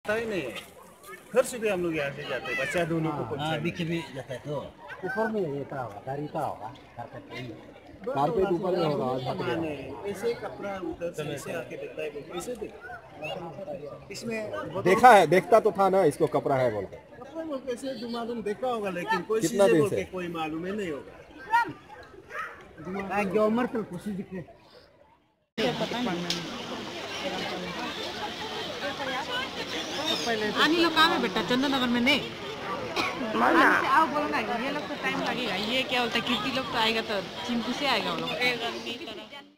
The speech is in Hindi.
पता ही नहीं है। घर से भी हम लोग यहाँ से जाते हैं, बच्चा दोनों को पहुँचाने। बीच में जाता है तो ऊपर में ये क्या होगा, गाड़ी का होगा, कारपेट नहीं है। कारपेट ऊपर में होगा, ऐसे कपड़ा उधर से ऐसे आके देता है, कैसे दे? इसमें देखा है, देखता तो था ना इसको कपड़ा है बोल के। कपड़ा बोल कैसे मालूम देखा होगा, लेकिन कोई कितना चीजें दिन बोल से? के कोई मालूम ही नहीं होगा। जो उम्र तक कोशिश दिखे आनी लोग कहाँ है बेटा? चंदननगर में नहीं आने से आओ बोलो ना, ये लोग तो टाइम लगेगा। ये क्या बोलता है, कीर्ति लोग तो आएगा तो चिंटू से आएगा वो लोग।